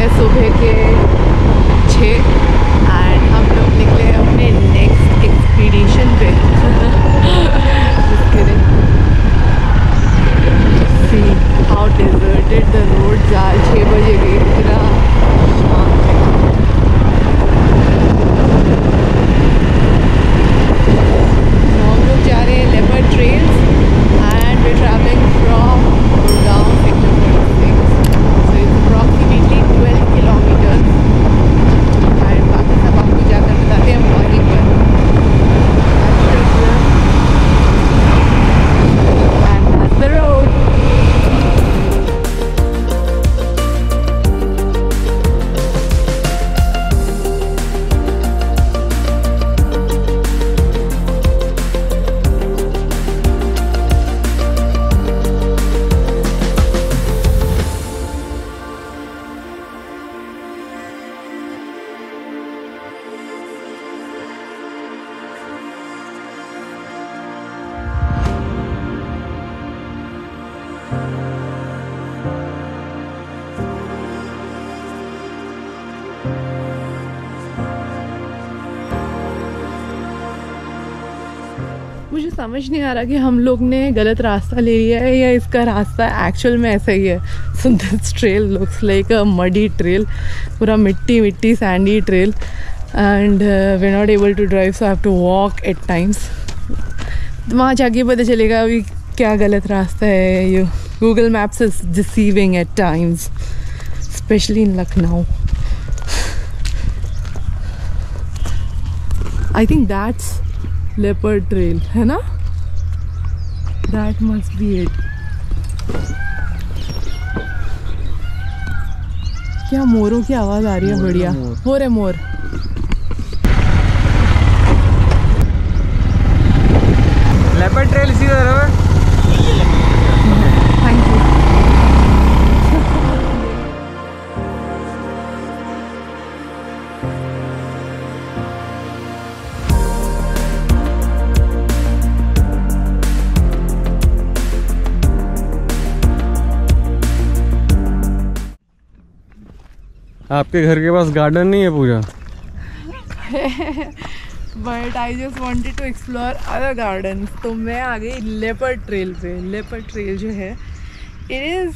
सुबह के 6 एंड हम लोग निकले अपने नेक्स्ट एक्सपीडिशन पे। See how deserted the roads are. 6 बजे गई, इतना शांत है। हम लोग जा रहे हैं leopard trails and we travelling from Gurgaon sector 46, so it's approximately 12 kilometres and बाकी सब आपको जाकर बताते हैं मॉर्निंग पर। And that's the road. मुझे समझ नहीं आ रहा कि हम लोग ने गलत रास्ता ले लिया है या इसका रास्ता एक्चुअल में ऐसा ही है। So this trail looks like a muddy trail, पूरा मिट्टी मिट्टी sandy trail and we not able to drive, so I have to walk at times. वहाँ जाके पता चलेगा अभी क्या गलत रास्ता है। ये Google maps is deceiving at times, specially in Lucknow. I think that's leopard trail है ना, दैट मस्ट बी इट। क्या मोरों की आवाज आ रही है, बढ़िया हो रहे मोर। लेपर्ड ट्रेल इसी तरफ है। Thank you. आपके घर के पास गार्डन नहीं है Puja? But I just wanted to explore other garden, तो मैं आ गई लेपर्ड ट्रेल पे। लेपर्ड ट्रेल जो है इट इज़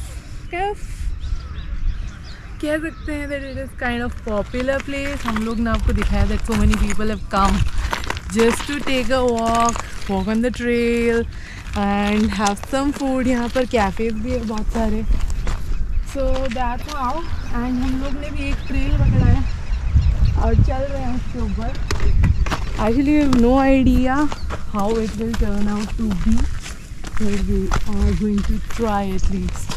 कह सकते हैं that it is kind of popular place. हम लोग ने आपको दिखाया that so many people have come just to take a walk on the trail and have some food. यहाँ पर कैफ़ेज भी है बहुत सारे। So that's how. एंड हम लोग ने भी एक ट्रेल पकड़ा है और चल रहे हैं उसके ऊपर। Actually we have no idea how it will turn out to be, but we are going to try at least.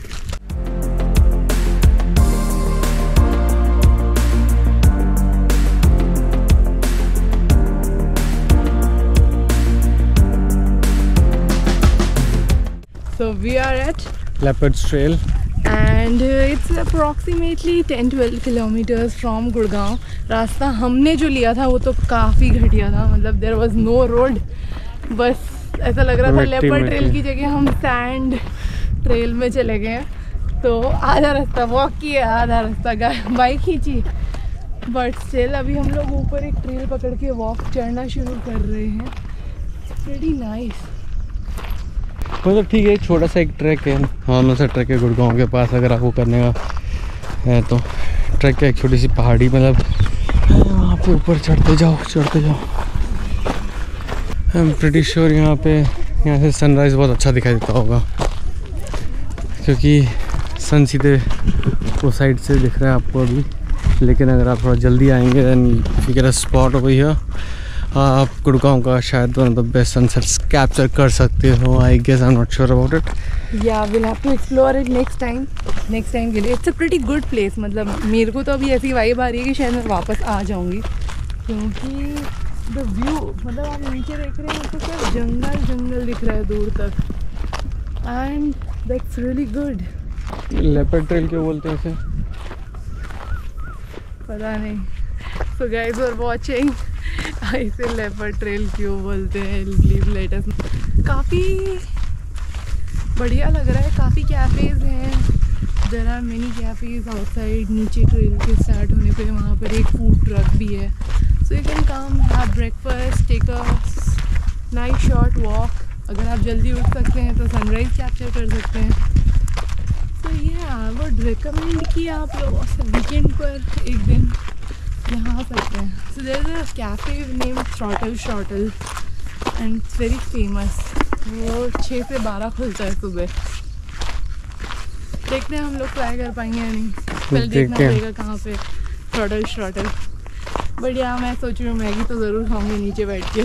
So we are at Leopard's Trail and it's approximately 10-12 kilometers from Gurgaon. रास्ता हमने जो लिया था वो तो काफ़ी घटिया था, मतलब देयर वाज नो रोड, बस ऐसा लग रहा था लेपर्ड ट्रेल की जगह हम सैंड ट्रेल में चले गए। तो आधा रास्ता वॉक किया, आधा रास्ता बाइक खींची, बट स्टिल अभी हम लोग ऊपर एक ट्रेल पकड़ के वॉक चढ़ना शुरू कर रहे हैं। Pretty nice. मतलब ठीक है, छोटा सा एक ट्रैक है, नॉर्मल सा ट्रैक है गुड़गांव के पास। अगर आपको करने का है तो ट्रैक है, एक छोटी सी पहाड़ी, मतलब वहाँ पे ऊपर चढ़ते जाओ। आई एम प्रीटी श्योर यहाँ से सनराइज़ बहुत अच्छा दिखाई देता होगा, क्योंकि सन सीधे वो साइड से दिख रहा है आपको अभी। लेकिन अगर आप थोड़ा जल्दी आएंगे then if you get a spot over here, आप गुड़गांव का शायद one of the best sunsets capture कर सकते हो। I guess I am not sure about it. या will have to explore it next time के लिए। It's a pretty good place. मतलब मेरे को तो अभी ऐसी वाइब आ रही है कि शायद मैं वापस आ जाऊंगी, क्योंकि द व्यू, मतलब आप नीचे देख रहे हैं तो सिर्फ जंगल दिख रहा है दूर तक, and that's really good. Leopard trail क्यों बोलते हैं इसे, पता नहीं। सो गाइस आर वाचिंग, इसे लेपर्ड ट्रेल क्यों बोलते हैं, प्लीज लेट अस। काफ़ी बढ़िया लग रहा है, काफ़ी कैफ़ेज़ हैं, there are many cafes outside. नीचे ट्रेल के स्टार्ट होने पे वहाँ पर एक फूड ट्रक भी है. So you can come have breakfast, take a nice short walk. अगर आप जल्दी उठ सकते हैं तो सनराइज़ कैप्चर कर सकते हैं. तो ये आई वुड रिकमेंड कि आप लोग वीकेंड पर एक दिन यहाँ आ सकते हैं. So there is a cafe name Throttle Shottle and it's very famous. वो 6 से 12 खुलता है सुबह. देखते हैं हम लोग ट्राई कर पाएंगे या नहीं. पहले देखना पड़ेगा कहाँ पे थ्रॉटल शॉटल. बट यहाँ मैं सोच रही हूँ मैगी तो ज़रूर खाऊंगी नीचे बैठ के.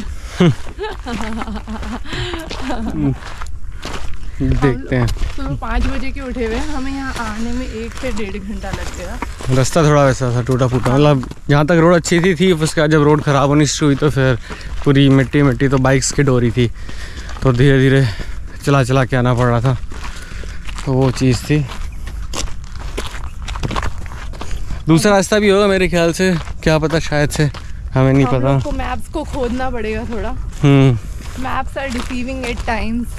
देखते हैं. सुबह 5 बजे के उठे हुए हैं. हमें यहाँ आने में 1 से 1.5 घंटा लग गया. रास्ता थोड़ा वैसा था, टूटा फूटा. मतलब यहाँ तक रोड अच्छी थी उसके बाद जब रोड ख़राब होनी शुरू हुई तो फिर पूरी मिट्टी मिट्टी, तो बाइक्स की डोरी थी तो धीरे धीरे चला के आना पड़ रहा था. तो वो चीज़ थी. दूसरा रास्ता भी होगा मेरे ख्याल से, क्या पता, शायद से, हमें नहीं पता. हमको मैप्स को खोदना पड़ेगा थोड़ा. Maps are deceiving at times.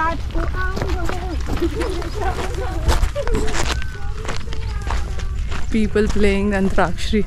People playing Antarakshri.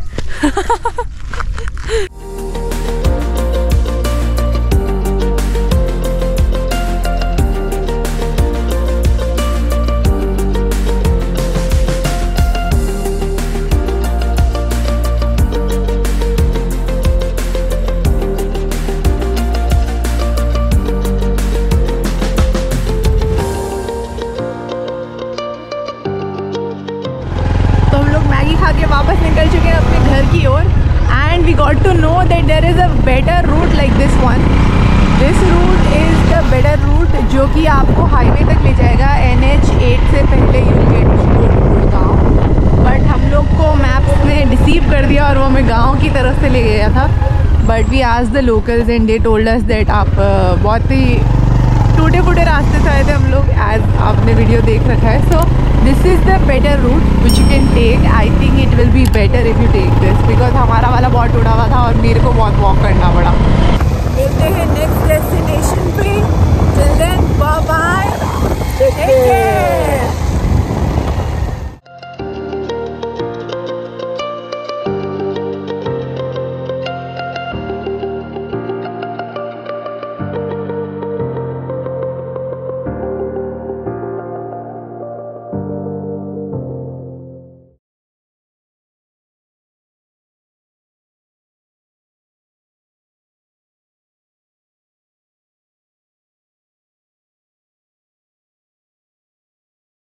वापस निकल चुके हैं अपने घर की ओर. And we got to know that there is a better route like this one. This route is the better route जो कि आपको हाईवे तक ले जाएगा. NH8 से पहले यू गेट गुड़गांव. बट हम लोग को मैप्स ने डिसीव कर दिया और वो हमें गाँव की तरफ से ले गया था. But we asked the locals and they told us that आप बहुत ही टूटे फूटे रास्ते से आए थे हम लोग, एज आपने वीडियो देख रखा है. So this is the better route which you can take. I think it will be better if you take this, because हमारा वाला बहुत टूटा हुआ था और मेरे को बहुत वॉक करना पड़ा. मिलते हैं नेक्स्ट डेस्टिनेशन पे. Till then bye bye, take care.